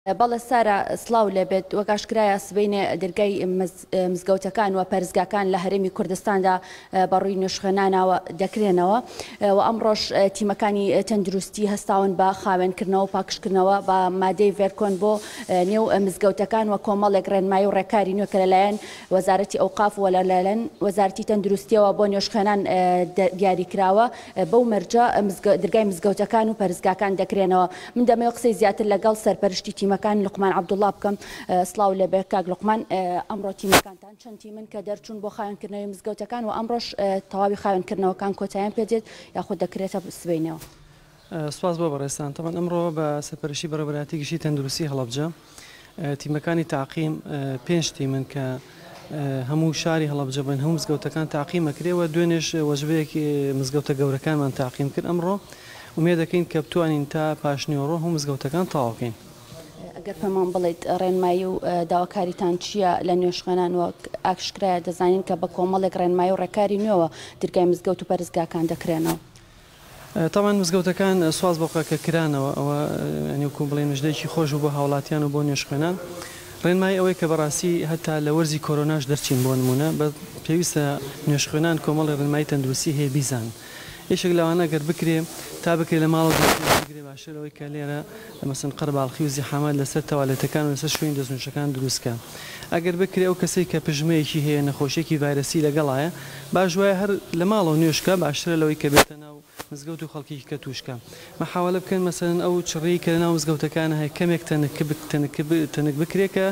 بەڵێ سارە سڵاو لەبێت وەکاشکرایە سبەینێ دەرگای مزگەوتەکان و پەرزگاکان لە هەرێمی کوردستاندا بەڕووی نوێژخێنانەوە دەکرێنەوە و ئەمڕۆژ تیمەکانی تەندروستی هەستاون بە خاوێنکردنەوە و پاکشکردنەوە بە مادەی ڤێرکۆن بۆ نێو مزگەوتەکان و کۆمەڵێک ڕێنمایی و ڕێکاری نوێ کە لەلایەن وەزارەتی ئەوقاف و لەلایەن وەزارەتی تەندروستیەوە بۆ نوێژخێنان دیاریکراوە بەو مەرجە دەرگای مزگەوتەکان و پەرزگاکان دەکرێنەوە. من دەمەوێت قسەی زیاتر لەگەڵ سەرپەرشتی تیمەکان لوقمان عەبدوڵڵا بکەم. سڵاو لەبێ کاک لوقمان، ئەمڕۆ تیمەکانتان چەند تیمن کە دەرچوون بۆ خاوێنکردنەوەی مزگەوتەکان و ئەمڕۆژ تەواوی خاوێنکردنەوەکان کۆتاییان پێدێت یاخود دەکرێتە سبەینەوە؟ سپاس بۆ بەڕێستان. تەمان ئەمڕۆ بە سەرپەرشتی بەڕێوەبەرەتی گشتی تەندروستی هەڵەبجە تیمەکانی تاقیم 5 تیمن کە هەموو شاری هەڵەبجە بن، هەموو مزگەوتەکان تاقیم ئەکرێەوە، دوێنێش وەجبەیەکی مزگەوتە گەورەکانمان تاقیم کرد. ئەمڕۆ ومێ دەکەین کە بتوانین تا پاشنیوەڕۆ هەموو مزگەوتەکان تەواوکەین. ئەگەر پێمان بڵێیت ڕێنمایی و داواکاریتان چییە لە نوێژخێنان و ئاکشکرایە دەزانین کە بە کۆمەڵێک ڕێنمایی و ڕێکاری نوێەوە دەرگای مزگەوت و پەرزگاکان دەکرێنەوە؟ تاوان مزگەوتەکان سواز بۆقە کە کرانەوە ئەوە ئەنیوکو بڵێ نوژدەیەکی خۆش بۆ هاوڵاتیان و بۆ نوێژخێنان. ڕێنمایی ئەوەی کە بەڕاستی هەتا لە وەرزی کۆرۆناش دەرچین بۆ نمونە بە پێویستە نوێژخێنان کۆمەڵی ڕێنمایی تەندروستی هەیە بیزان. یەکێک لەوانە گەر بکرێ تا بکرێ لە ماڵ بگرێ باشەرەوەی کە لێرە مەسەن قەرباڵخی و زیحامات لەسەر تەوالێتەکان و لەسەر شوێن دەستنوێژەکان دروستکە. ئەگەر بکرێ ئەو کەسەی کە پژمەیەکی هەیە نەخۆشیێکی ڤایرەسی لەگەڵایە باش وایە هەر لە ماڵەوە نوێژکە باشترە لەوەی کە بێتە ناو مزگەوت و خەڵکی کە توشکە. مەحاوەلە بکەن مەسەن ئەو چڕی کە لە ناو مزگەوتەکانە هەیە کەمێک تەنک بکرێ کە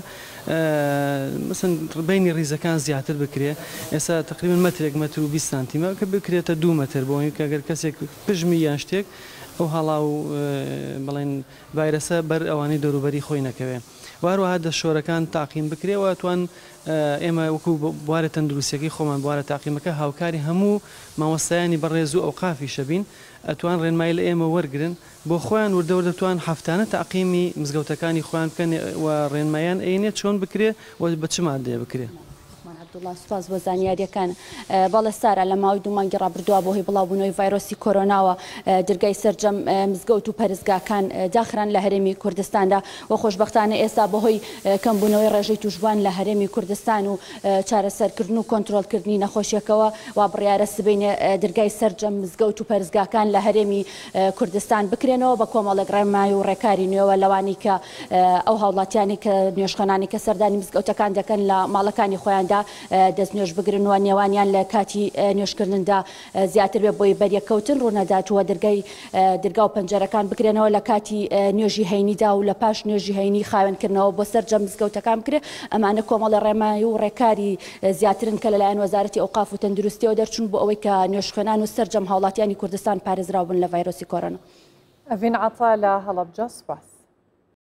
مەسەن بینی ڕیزەکان زیاتر بکرێ. ئێستا تقریباً مەترێک مەتر و 20 سانتیمە کە بکرێتە 2 مەتر بۆ کە ئەگەر کەسێک پژمی یان شتێک ئەو هەڵا و بڵێن ڤایرەسە بەر ئەوانەی دەوروبەری خۆی نەکەوێ. واروەها دەشۆرەکان تاقیم بکرێەوە توان ئێمە وەکو بوارە تەندروستیەکەی خۆمان بوارە تاقیمەکە هاوکاری هەموو مامۆستایانی بەڕێز و ئەوقافی شەبین ئەتوان ڕێنمایی لە ئێمە وەرگرن بۆ خۆیان وردەوە دەتوان هەفتانە تاقیمی مزگەوتەکانی خۆیان بکەن و ڕێنمایان ئەینێت چۆن بکرێ و بە چ مادەیە بکرێ. عەبدوڵڵا سوپاس بۆ زانیاریەکان. بەڵێ سارە لە ماوەی 2 مانگی ڕابردووە بۆ هۆی بڵاوبوونەوەی ڤایرۆسی کۆرۆناوە دەرگای سەرجەم مزگەوت و پەرزگاکان داخران لە هەرێمی کوردستاندا و خۆشبەختانە ئێستا بەهۆی کەمبوونەوەی ڕێژەی توشبوان لە هەرێمی کوردستان و چارەسەرکردن و کۆنتڕۆڵکردنی نەخۆشیەکەوە وا بڕیارە سبەینێ دەرگای سەرجەم مزگەوت و پەرزگاکان لە هەرێمی کوردستان بکرێنەوە بە کۆمەڵێک ڕێنمایی و ڕێکاری نوێەوە لەوانی کە ئەو هاوڵاتیانی کە نوێژخێنانی کە سەردانی مزگەوتەکان دەکەن لە ماڵەکانی خۆیاندا دەست نوێژ بگرن و نێوانیان لە کاتی نوێژکردندا زیاتر بێ بۆی بەریەکەوتن ڕوونەداتوە دەرگا و پەنجەرەکان بکرێنەوە لە کاتی نوێژی هەینیدا و لە پاش نوێژی هەینی خاوێنکردنەوە بۆ سەرجەم مزگەوتەکان بکرێ. ئەمانە کۆمەڵی ڕێنمایی و ڕێکاری زیاترن کە لەلایەن وەزارەتی ئەوقاف و تەندروستیەوە دەرچوون بۆ ئەوەی کە نوێژخێنان و سەرجەم هاوڵاتیانی کوردستان پارێزراون لە ڤایرۆسی کۆرۆنا. ئەڤین عەتا لە هەڵەبجە سوپاس.